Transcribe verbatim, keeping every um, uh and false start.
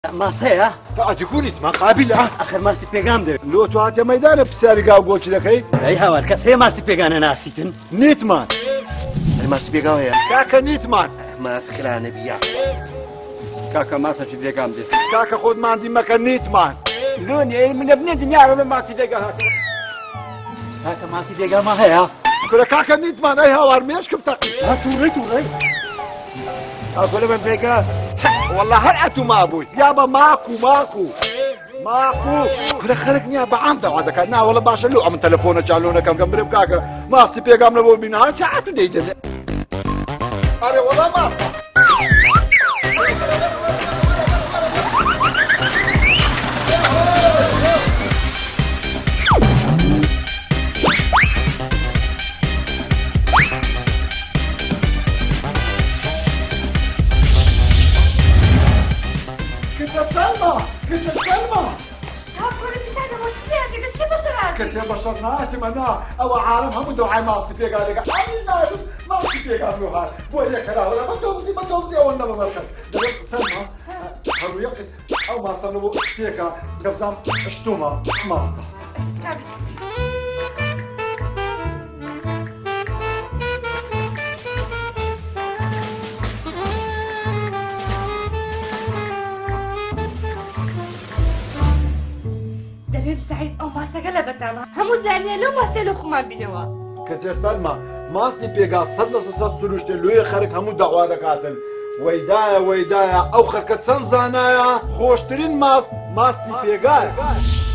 ماس هەیە؟ ئەتیکوونیت ما قابلە؟ ئەخر ماستی پێگام دەوێت. لۆ تو هاتە مەیدانە پرسیاری گاو گۆچ دەکەی؟ ئەی هاوار کەس هەیە ماستی پێگانە ناسیتن؟ نیتمان. ماستی پێگاو هەیە؟ کاکە نیتمان. ماسکرانە بیا. کاکە ماسەکی پێگام دێت. کاکە خۆت ماندی مەکە نیتمان. لۆنی منە بنێ دنیاڕە بە ماسی پێگا هاتە. کاکە ماسی پێگاما هەیە؟ کورە کاکە نیتمان ئەی هاوار مێشکم تەقی. ها تووڕەی تووڕەی. ئەگۆلە من پێگا. والله هەر ئەتو مابووی یا بە ماکو ماکو ماکو کورە خەرک نییە بە عام داوا دەکات ناوەڵە باشە لۆ ئەمن تەلەفۆنە چالۆنەکەم کەم برم کاکە ماسی پێگام لەبۆ بینەوە چاعات و دەیدەێت ئەرێ وەڵا ماسە کەسێ بەشەر ناتمە نا ئەوە عالم هەموو دەوعای ماستی پێگانێکە ئەنی نابێت ماستی پێگان هات بۆ یەکەراوە بە دۆزی بە دۆزی ئەوە نەبە بەرکەس دەبێت سەرما هەرویە ئەو ماستەم بۆ تێکە دەبزام شتومە ماستە سعيد ئەو ماسەکە لە بەتامە هەموو زانیە لەو ماسێ لە خۆمان بینەوە کە جێسەلمە ماستی پێگا سەد لە سەد سروشتێ لێ خەرک هەموو داوا دەکاتن وەیدایە وەیدایە ئەو خەرکە چەند زانایە خۆشترین ماست ماستی پێگایە